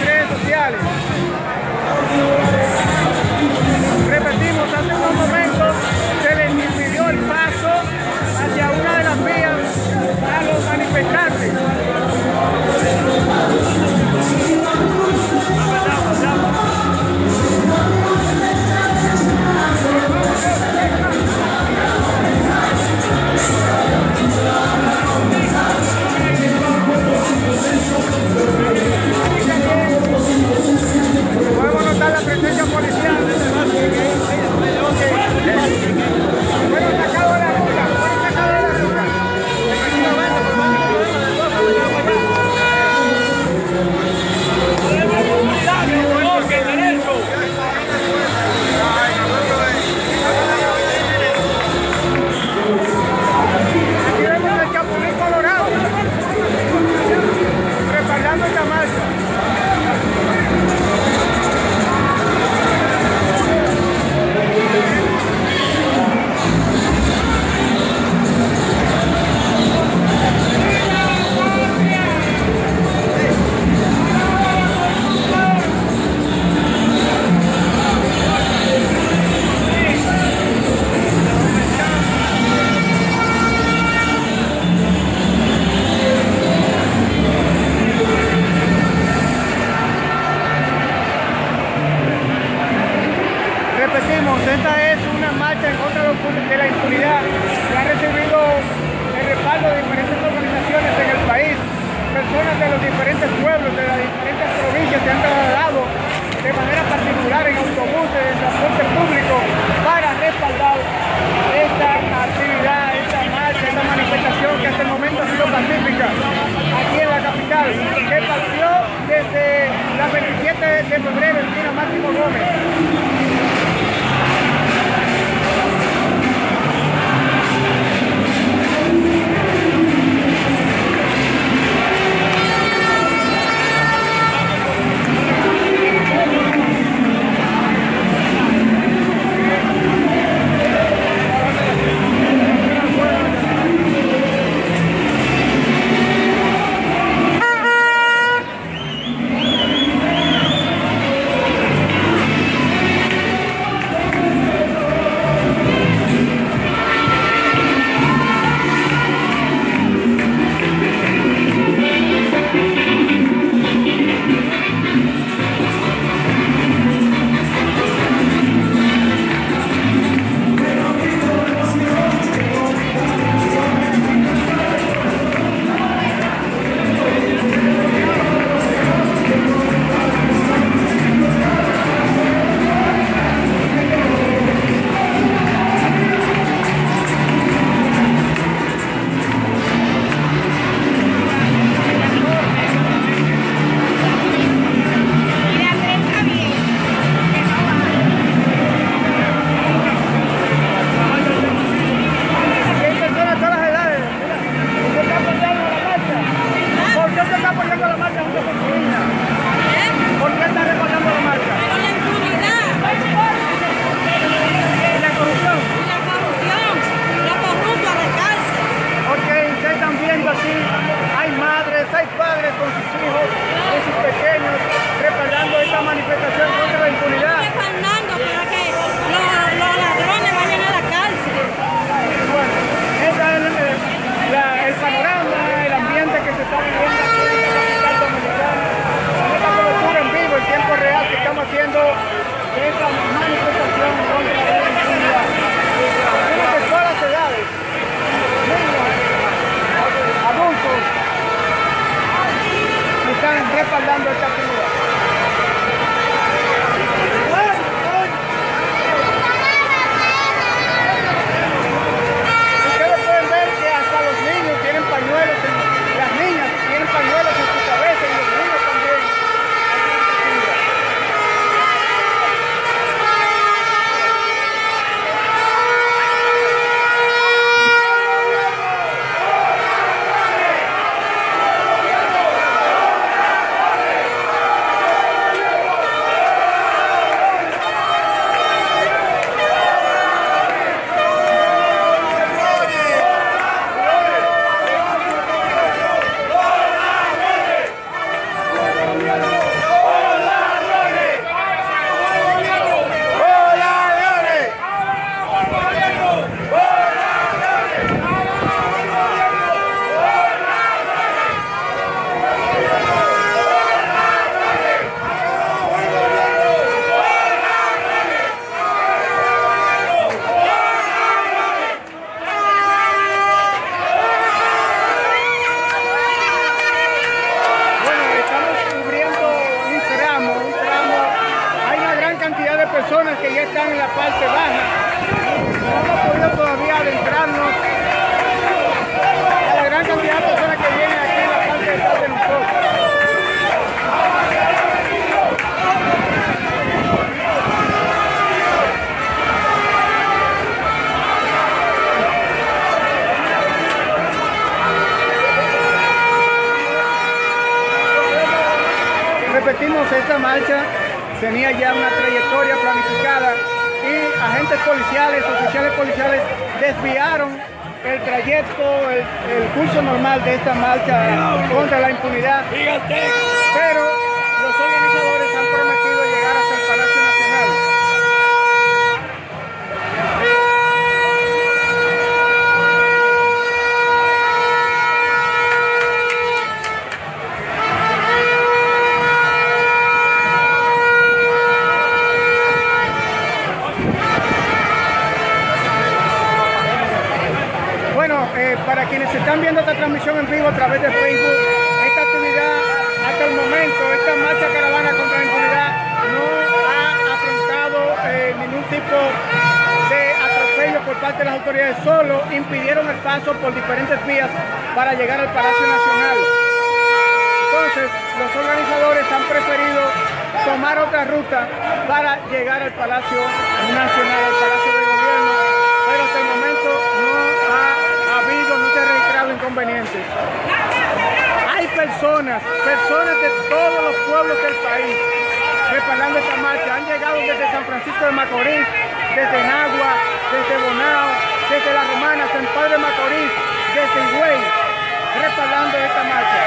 redes sociales. Repetimos, hace unos momentos se les impidió el paso hacia una de las vías a los manifestantes. Podemos notar la presencia policial. Fueron sacados de la ruta, fueron sacados de la ruta. Aquí vemos el Chapulín Colorado respaldando esta marcha. Repetimos, esta es una marcha en contra de la impunidad que ha recibido el respaldo de diferentes organizaciones en el país. Personas de los diferentes pueblos, de las diferentes provincias se han trasladado de manera particular en autobuses, en transporte público, para respaldar esta actividad, esta marcha, esta manifestación que hasta el momento ha sido pacífica aquí en la capital, que partió desde la 27 de febrero en esquina Máximo Gómez. respaldando esta actividad. Ustedes pueden ver que hasta los niños tienen pañuelos, las niñas tienen pañuelos en su cabeza y los niños también. personas que ya están en la parte baja. No hemos podido todavía adentrarnos a la gran cantidad de personas que vienen aquí en la parte detrás de nosotros. Repetimos, esta marcha tenía ya una trayectoria planificada y agentes policiales, oficiales policiales desviaron el trayecto, el curso normal de esta marcha contra la impunidad. Pero los organizadores han prometido llegar hasta el Palacio Nacional. Para quienes están viendo esta transmisión en vivo a través de Facebook, esta actividad hasta el momento, esta marcha caravana contra la impunidad no ha afrontado ningún tipo de atropello por parte de las autoridades, solo impidieron el paso por diferentes vías para llegar al Palacio Nacional. Entonces, los organizadores han preferido tomar otra ruta para llegar al Palacio Nacional, al Palacio del Gobierno, pero hasta el momento no se ha registrado inconvenientes. Hay personas de todos los pueblos del país respaldando esta marcha. Han llegado desde San Francisco de Macorís, desde Nagua, desde Bonao, desde La Romana, San Pedro de Macorís, desde Higüey, respaldando esta marcha.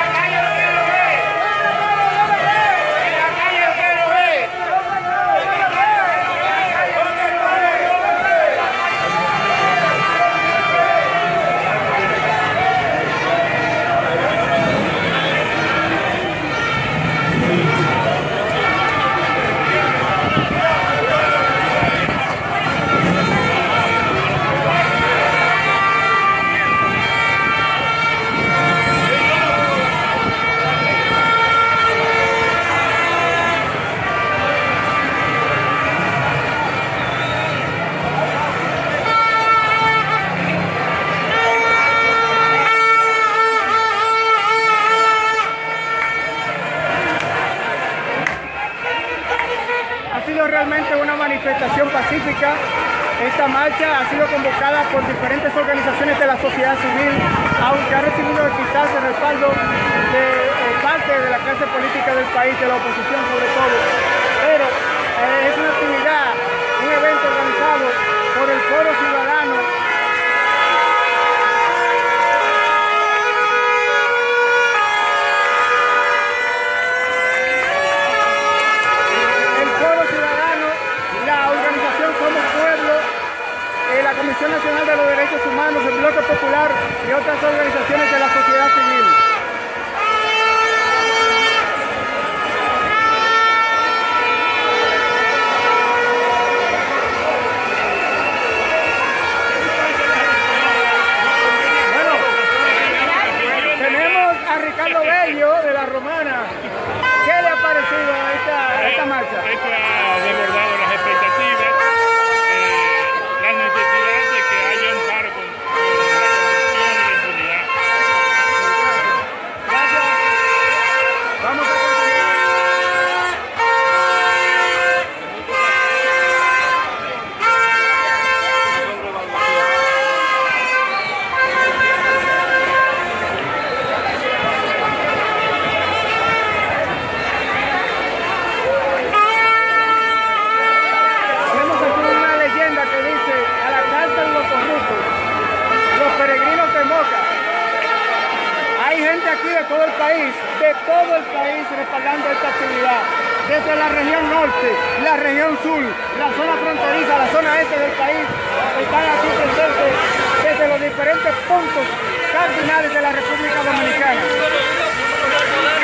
Realmente una manifestación pacífica. Esta marcha ha sido convocada por diferentes organizaciones de la sociedad civil, aunque ha recibido quizás el respaldo de parte de la clase política del país, de la oposición sobre todo, pero es una actividad, un evento organizado por el Foro Ciudadano. La Comisión Nacional de los Derechos Humanos, el Bloque Popular y otras organizaciones de la sociedad civil. Bueno, tenemos a Ricardo Bello de La Romana. ¿Qué le ha parecido esta marcha? Esto ha desbordado las expectativas. De todo el país respaldando esta actividad, desde la región norte, la región sur, la zona fronteriza, la zona este del país, están aquí presentes desde los diferentes puntos cardinales de la República Dominicana.